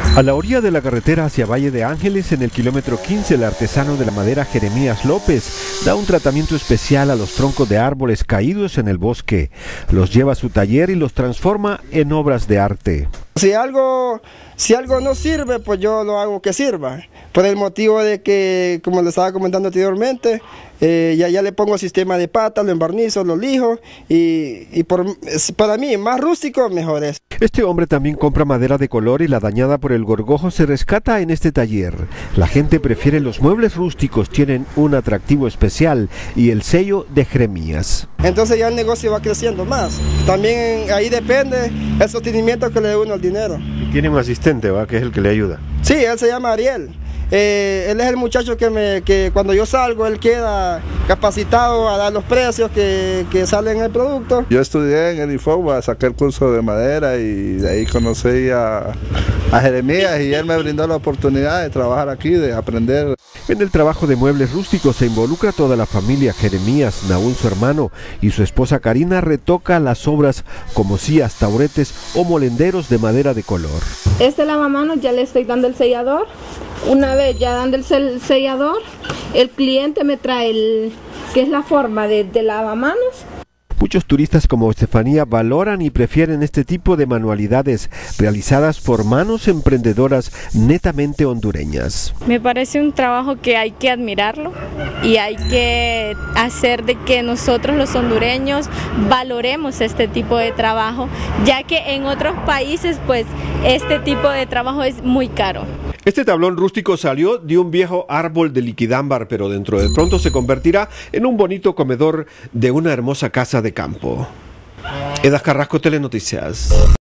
A la orilla de la carretera hacia Valle de Ángeles, en el kilómetro 15, el artesano de la madera Jeremías López da un tratamiento especial a los troncos de árboles caídos en el bosque. Los lleva a su taller y los transforma en obras de arte. Si algo no sirve, pues yo lo hago que sirva. Por el motivo de que, como le estaba comentando anteriormente, ya le pongo sistema de patas, lo embarnizo, lo lijo y para mí, más rústico, mejor es. Este hombre también compra madera de color y la dañada por el gorgojo se rescata en este taller. La gente prefiere los muebles rústicos, tienen un atractivo especial y el sello de Jeremías. Entonces ya el negocio va creciendo más. También ahí depende el sostenimiento que le dé uno al dinero. Y tiene un asistente, ¿va? Que es el que le ayuda. Sí, él se llama Ariel. Él es el muchacho que cuando yo salgo, él queda capacitado a dar los precios que salen en el producto. Yo estudié en el IFOBA, saqué el curso de madera y de ahí conocí a Jeremías y él me brindó la oportunidad de trabajar aquí, de aprender. En el trabajo de muebles rústicos se involucra toda la familia. Jeremías, Naúl, su hermano, y su esposa Karina retoca las obras como sillas, taburetes o molenderos de madera de color. Este lavamanos ya le estoy dando el sellador. Una vez ya dando el sellador, el cliente me trae que es la forma de lavamanos. Muchos turistas como Estefanía valoran y prefieren este tipo de manualidades realizadas por manos emprendedoras netamente hondureñas. Me parece un trabajo que hay que admirarlo y hay que hacer de que nosotros los hondureños valoremos este tipo de trabajo, ya que en otros países pues este tipo de trabajo es muy caro. Este tablón rústico salió de un viejo árbol de liquidámbar, pero dentro de pronto se convertirá en un bonito comedor de una hermosa casa de campo. Edas Carrasco, Telenoticias.